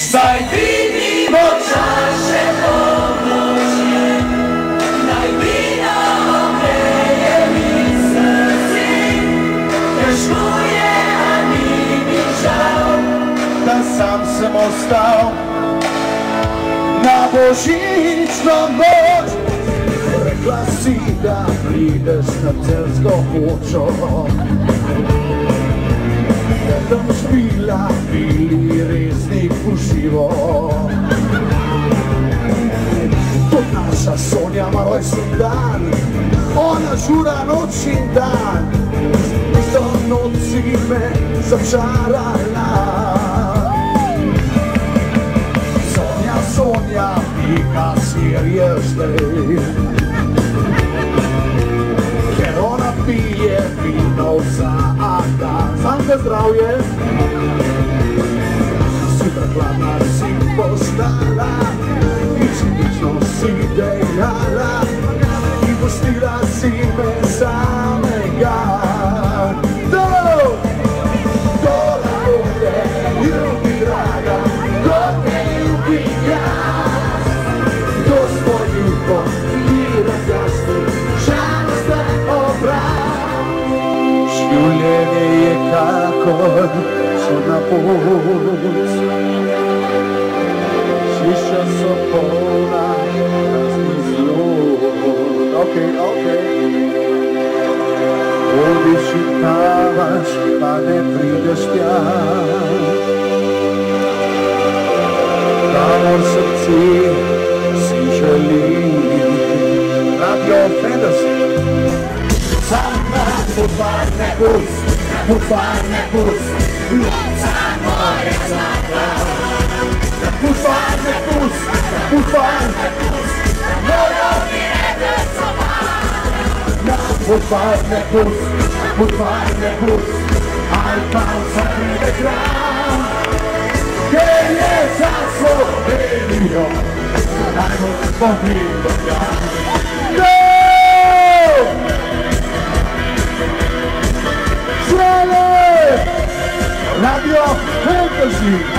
Stai vidimo čaše pomoći, najvina okreje mi srci, teško je, a nije mi žao, da sam ostao na božićnom noć. Rekla si da prideš na celsko hočo, Vedem špila, bili resnik uživo. Kot naša Sonja ima rojsten dan, ona žura noč in dan, tisto noč si me začarala. Sonja, Sonja, pika sirje zdaj, ker ona pije vino vsak dan. Sam te zdravje, si prekladna si postala, izlično si dejala, in pustila si me samega. Toda ovdje ljubi draga, ko te ljubim jaz, to s tvoj ljubom ti razjasni žalosten obraz. Življenje je kakor čudna pot, šiša so polna raznih zlot. Ok. Hodiš in tavaš, pa ne prideš tja, kamor srce si želi. Radio Fantasy. Pufarne pust, ljubica moja zlata. Pufarne pust, mojo mi rede soba. Pufarne pust, al pausa pride kram, che je za Slovenijo, najmo pomimo tja. Radio Fantasy.